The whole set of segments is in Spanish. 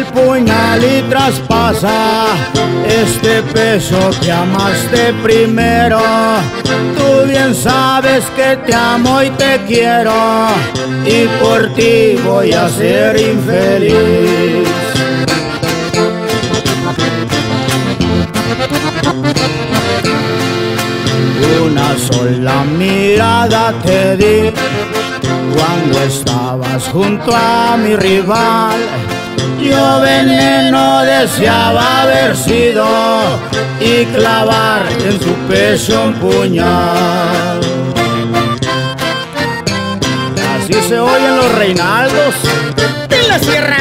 el puñal y traspasa este peso que amaste primero. Tú bien sabes que te amo y te quiero, y por ti voy a ser infeliz. Una sola mirada te di cuando estabas junto a mi rival. Yo veneno deseaba haber sido y clavar en su pecho un puñal. Así se oyen los Reinaldos de la Sierra.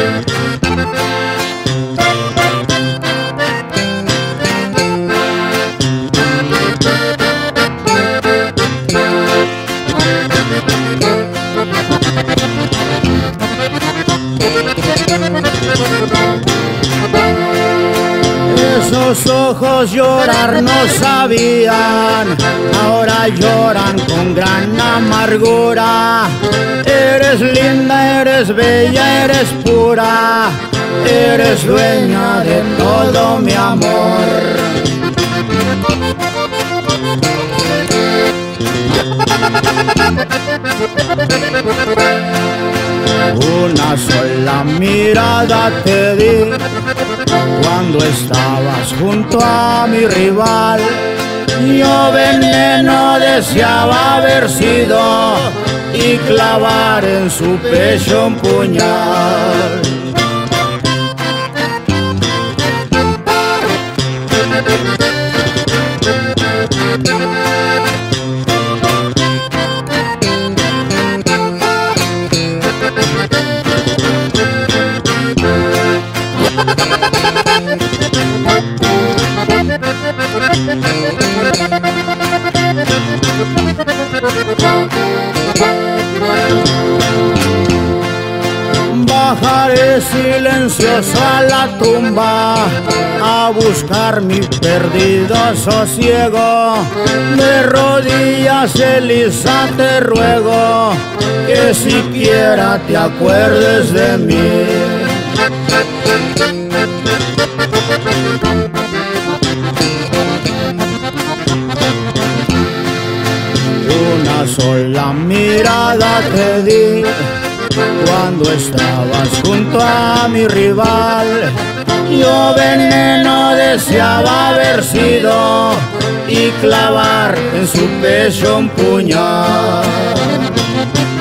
Esos ojos llorar no sabían, ahora lloran con gran amargura. Eres linda, eres bella, eres pura, eres dueña de todo mi amor. Una sola mirada te di cuando estabas junto a mi rival. Yo veneno deseaba haber sido y clavar en su pecho un puñal. Bajaré silencioso a la tumba a buscar mi perdido sosiego. De rodillas, Elisa, te ruego que siquiera te acuerdes de mí. Una sola mirada te di cuando estabas junto a mi rival. Yo veneno deseaba haber sido y clavar en su pecho un puñal.